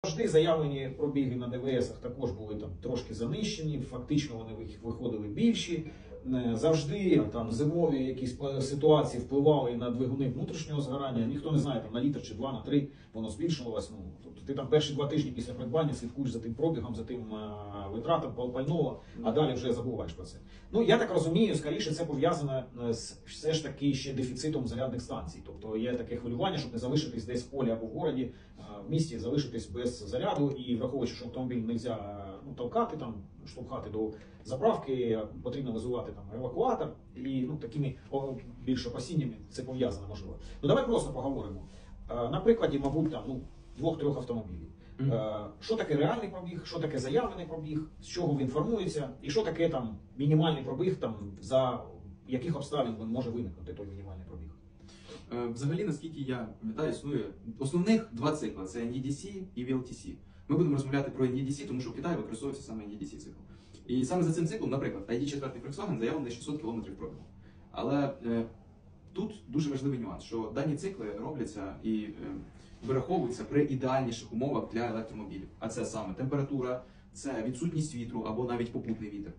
Завжди заявлені пробіги на ДВСах також були там трошки занищені, фактично вони виходили більші. Завжди там зимові якісь ситуації впливали на двигуни внутрішнього згорання. Ніхто не знає, там на літр чи 2, на 3 воно збільшувалось. Ну, тобто ти там перші 2 тижні після придбання слідкуєш за тим пробігом, за тим витратом пального, а далі вже забуваєш про це. Ну, я так розумію, скоріше це пов'язано з все ж таки ще дефіцитом зарядних станцій. Тобто є таке хвилювання, щоб не залишитись десь в полі або в городі, в місті залишитись без заряду, і враховуючи, що автомобіль не можна толкати, там, штовхати до заправки, потрібно визивати там евакуатор, і такими більш опасіннями це пов'язано, можливо. Ну давай просто поговоримо. На прикладі, мабуть, там 2-3 автомобілів. Що таке реальний пробіг, що таке заявлений пробіг, з чого він формується, і що таке там мінімальний пробіг, там, за яких обставин може виникнути той мінімальний пробіг. Взагалі, наскільки я пам'ятаю, існує основних 2 цикли – це NEDC і VLTC. Ми будемо розмовляти про NEDC, тому що в Китаї використовується саме NEDC цикл. І саме за цим циклом, наприклад, ID4 Volkswagen заявлений 600 км пробігу. Але тут дуже важливий нюанс, що дані цикли робляться і вираховуються при ідеальніших умовах для електромобілів. А це саме температура, це відсутність вітру або навіть попутний вітер,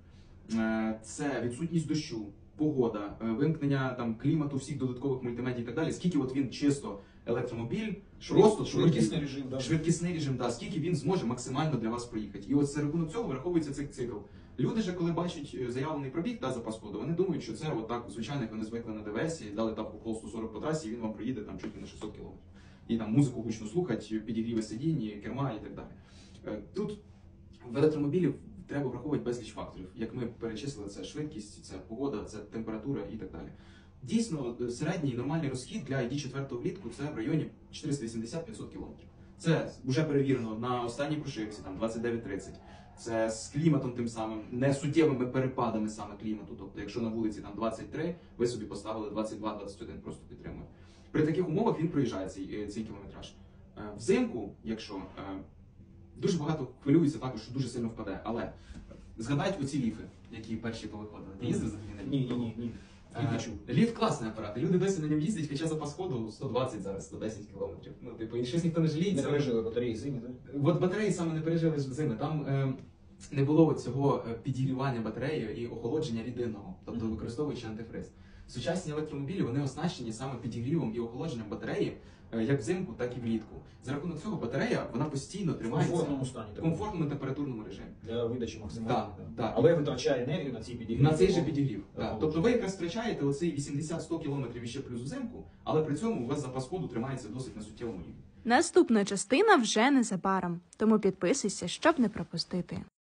це відсутність дощу, погода, вимкнення там клімату, всіх додаткових мультимедій і так далі. Скільки от він чисто електромобіль, просто швидкісний режим, да, скільки він зможе максимально для вас проїхати. І от за рахунок цього враховується цей цикл. Люди ж, коли бачать заявлений пробіг та запас ходу, вони думають, що це отак, звичайно, як вони звикли на ДВС, дали тапку колосу 40 по трасі, і він вам проїде там чуть не на 600 км. І там музику гучно слухати, підігріви сидінь, керма і так далі. Тут в електромобілі треба враховувати безліч факторів. Як ми перечислили, це швидкість, це погода, це температура і так далі. Дійсно, середній нормальний розхід для ID4 влітку це в районі 480-500 км. Це вже перевірено на останній прошивці, там 29-30. Це з кліматом тим самим, не суттєвими перепадами саме клімату. Тобто, якщо на вулиці там 23, ви собі поставили 22-21, просто підтримує. При таких умовах він проїжджає цей кілометраж. Взимку, якщо дуже багато хвилюється також, що дуже сильно впаде, але згадайте оці ліфи, які перші повиходили. Ти їздив взагалі на ліф? Ні. Ліфт класний апарат, люди досі на ньому їздять, хоча запас ходу 120 зараз, 110 км. Ну, типу, і щось ніхто не жаліється. Не пережили батареї зими, так? От батареї саме не пережили зими. Там не було цього підігрівання батареї і охолодження рідинного, тобто використовуючи антифриз. Сучасні електромобілі, вони оснащені саме підігрівом і охолодженням батареї, як взимку, так і влітку. За рахунок цього батарея, вона постійно тримається в комфортному температурному режимі. Для видачі максимальної. Так. Але витрачає енергію на цей підігрів. На цей же підігрів. Тобто ви якраз втрачаєте оцей 80-100 км іще плюс взимку, але при цьому у вас запас ходу тримається досить на суттєвому рівні. Наступна частина вже незабаром, тому підписуйся, щоб не пропустити.